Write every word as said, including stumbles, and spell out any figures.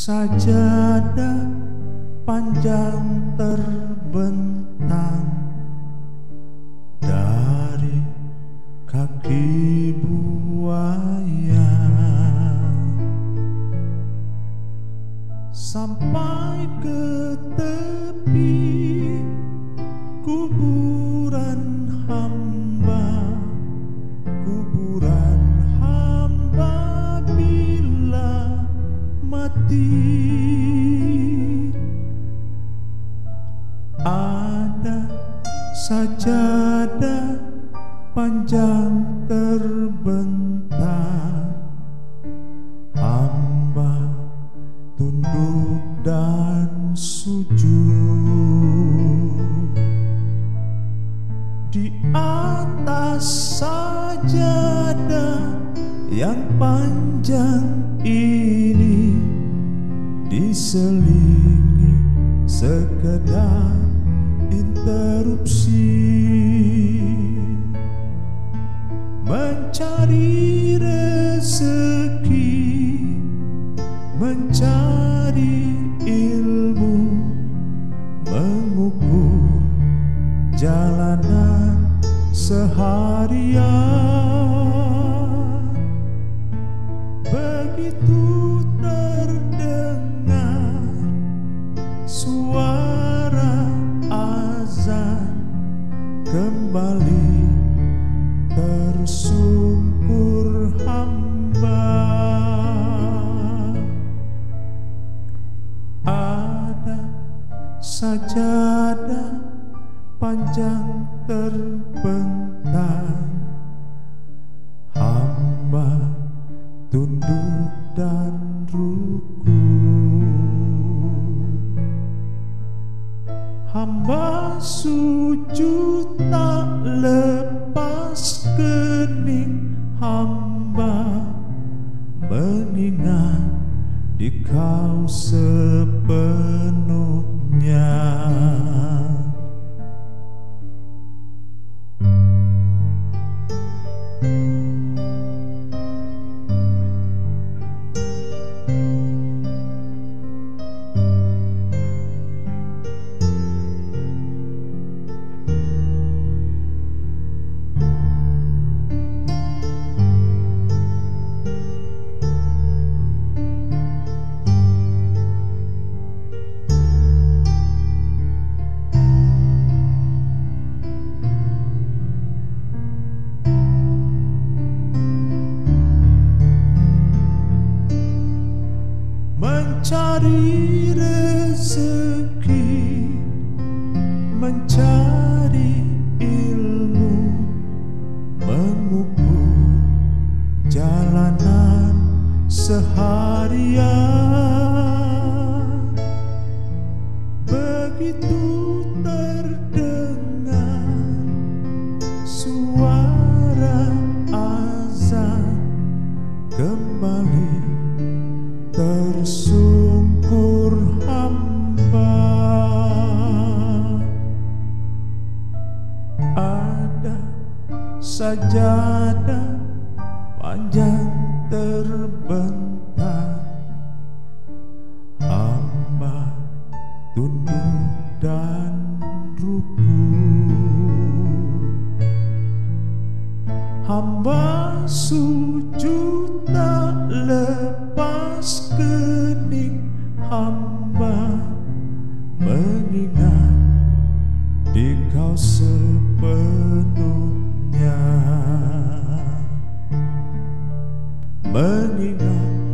sajadah panjang terbentang dari kaki buaya sampai ke tepi kuburan hamba, kuburan hamba bila mati. Ada sajadah panjang terbentang, hamba tunduk dan sujud di atas sajadah yang panjang ini, diselingi sekedar interupsi, mencari rezeki, mencari ilmu, mengukur jalanan seharian. Begitu terdengar suara azan, kembali tersungkur hamba. Ada sajadah panjang terbentang, hamba tunduk dan ruku, hamba sujud tak lepas kening hamba, mengingat Dikau sepenuhnya. Mencari rezeki, mencari ilmu, mengukur jalanan seharian. Begitu terdengar suara azan, kembali tersungkur hamba. Ada sajadah panjang terbentang, hamba tunduk dan ruku, hamba sujud tak lepas kening hamba, mengingat Dikau sepenuhnya, mengingat